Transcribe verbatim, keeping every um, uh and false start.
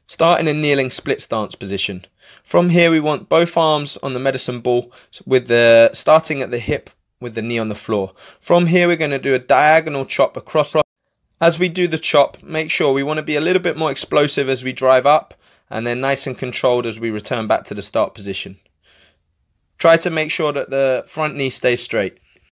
Start in a kneeling split stance position. From here we want both arms on the medicine ball, with the starting at the hip with the knee on the floor. From here we're going to do a diagonal chop across. As we do the chop, make sure we want to be a little bit more explosive as we drive up, and then nice and controlled as we return back to the start position. Try to make sure that the front knee stays straight.